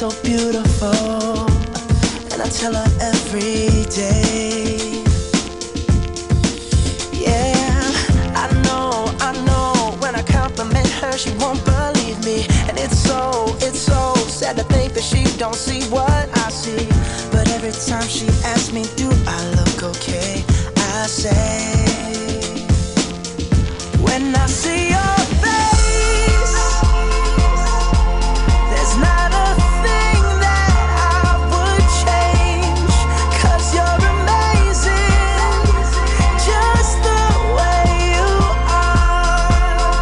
so beautiful, and I tell her every day. Yeah, I know, when I compliment her, she won't believe me. And it's so sad to think that she don't see what I see. But every time she asks me, do I look okay, I say, when I see your face, there's not a thing that I would change, 'cause you're amazing, just the way you are.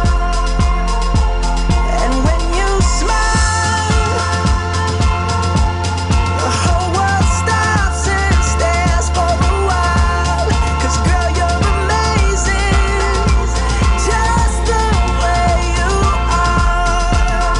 And when you smile, the whole world stops and stares for a while. 'Cause girl, you're amazing, just the way you are.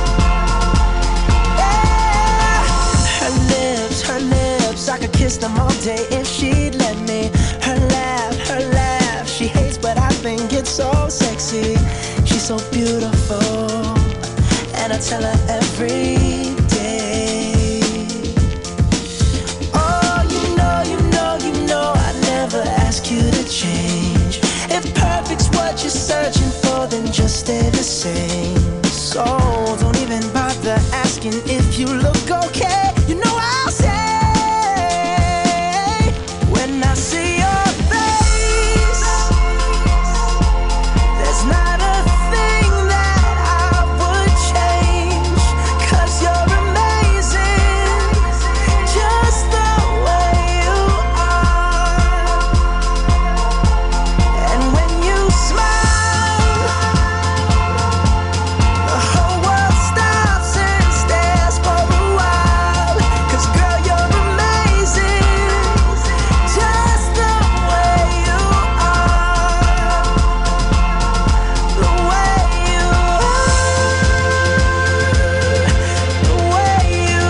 Yeah. Her lips, I could kiss them all day if she'd let me. Her laugh, she hates but I think it's so sexy. She's so beautiful, and I tell her every day. Oh, you know, I never ask you to change. If perfect's what you're searching for, then just stay the same. So don't even bother asking if you look okay. You know I'll say, when I see your face, there's not a thing that I would change, 'cause you're amazing, just the way you are. And when you smile, the whole world stops and stares for a while. 'Cause girl, you're amazing, just the way you are. The way you are. The way you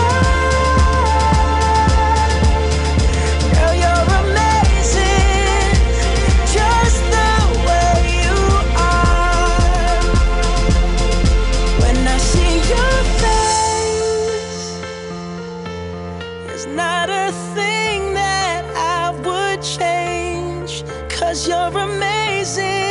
are. Girl, you're amazing, just the way you are. When I see your face, there's not a thing that I would change, 'cause you're amazing.